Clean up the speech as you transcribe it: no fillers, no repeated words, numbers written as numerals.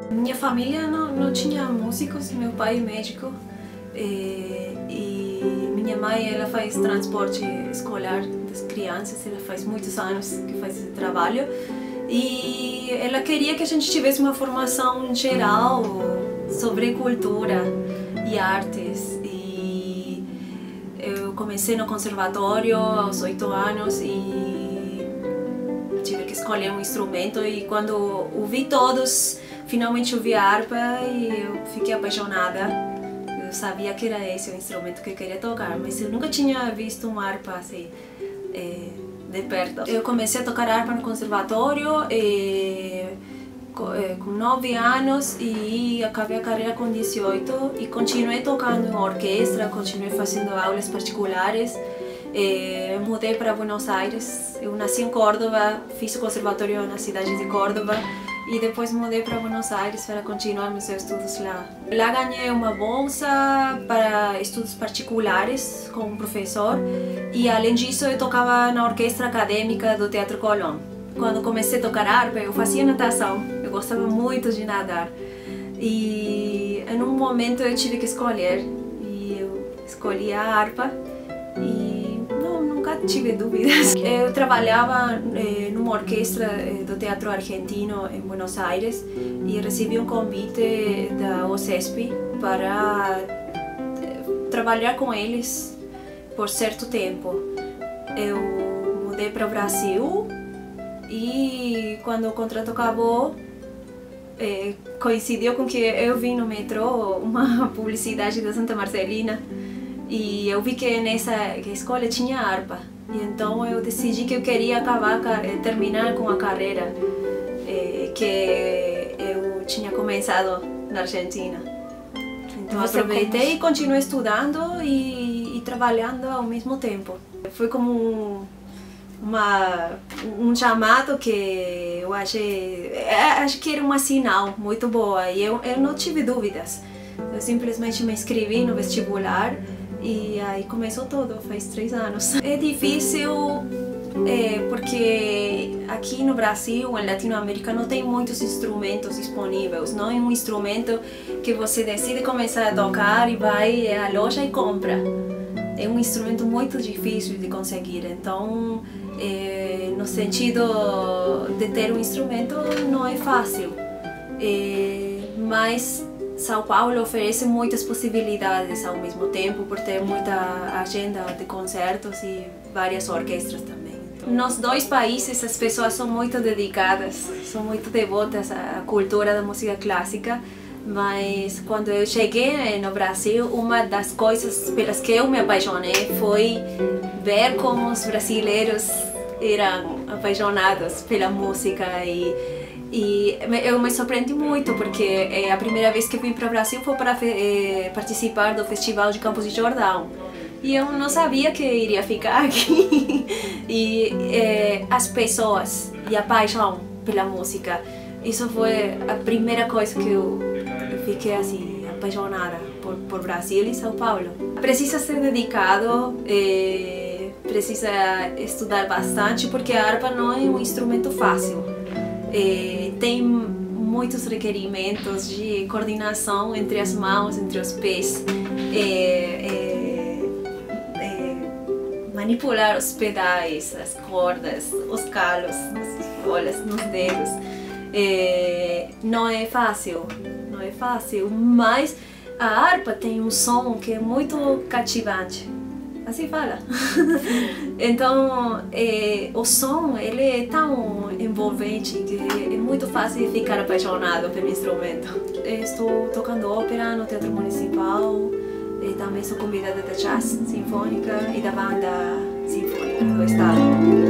Minha família não tinha músicos, meu pai é médico e minha mãe ela faz transporte escolar das crianças, ela faz muitos anos que faz esse trabalho e ela queria que a gente tivesse uma formação geral sobre cultura e artes. E eu comecei no conservatório aos 8 anos e tive que escolher um instrumento e quando ouvi todos, finalmente ouvi a harpa e eu fiquei apaixonada. Eu sabia que era esse o instrumento que eu queria tocar, mas eu nunca tinha visto uma harpa assim de perto. Eu comecei a tocar harpa no conservatório com 9 anos e acabei a carreira com 18 e continuei tocando em orquestra, continuei fazendo aulas particulares. Mudei para Buenos Aires, eu nasci em Córdoba, fiz o conservatório na cidade de Córdoba e depois mudei para Buenos Aires para continuar meus estudos lá. Lá ganhei uma bolsa para estudos particulares com um professor e além disso eu tocava na orquestra acadêmica do Teatro Colón. Quando comecei a tocar harpa eu fazia natação, eu gostava muito de nadar e em um momento eu tive que escolher e eu escolhi a harpa e nunca tive dúvidas. Eu trabalhava numa orquestra do Teatro Argentino em Buenos Aires e recebi um convite da OCESP para trabalhar com eles por certo tempo. Eu mudei para o Brasil e quando o contrato acabou, coincidiu com que eu vi no metrô uma publicidade da Santa Marcelina e eu vi que nessa escola tinha harpa e então eu decidi que eu queria terminar com a carreira que eu tinha começado na Argentina. Então aproveitei e continuei estudando e trabalhando ao mesmo tempo. Foi como um chamado que eu acho que era uma sinal muito boa e eu não tive dúvidas. Eu simplesmente me inscrevi no vestibular e aí começou tudo, faz 3 anos. É difícil porque aqui no Brasil, em Latinoamérica, não tem muitos instrumentos disponíveis. Não é um instrumento que você decide começar a tocar e vai à loja e compra. É um instrumento muito difícil de conseguir, então no sentido de ter um instrumento não é fácil, mas São Paulo oferece muitas possibilidades ao mesmo tempo por ter muita agenda de concertos e várias orquestras também. Então, nos 2 países as pessoas são muito dedicadas, são muito devotas à cultura da música clássica, mas quando eu cheguei no Brasil, uma das coisas pelas que eu me apaixonei foi ver como os brasileiros eram apaixonados pela música e eu me surpreendi muito porque a primeira vez que vim para o Brasil foi para participar do Festival de Campos de Jordão e eu não sabia que iria ficar aqui e as pessoas e a paixão pela música, isso foi a primeira coisa que eu fiquei assim apaixonada por Brasil e São Paulo. Precisa ser dedicado, precisa estudar bastante porque a harpa não é um instrumento fácil. Tem muitos requerimentos de coordenação entre as mãos, entre os pés, manipular os pedais, as cordas, os calos, as folhas nos dedos. Não é fácil, mas a harpa tem um som que é muito cativante. Assim fala. Então, o som ele é tão envolvente que é muito fácil de ficar apaixonado pelo instrumento. Estou tocando ópera no Teatro Municipal, também sou convidada da Jazz Sinfônica e da Banda Sinfônica do Estado.